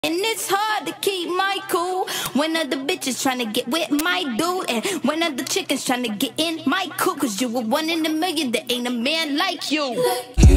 And it's hard to keep my cool when other bitches tryna get with my dude, and when other chickens tryna get in my cool. Cause you were one in a million, there ain't a man like you.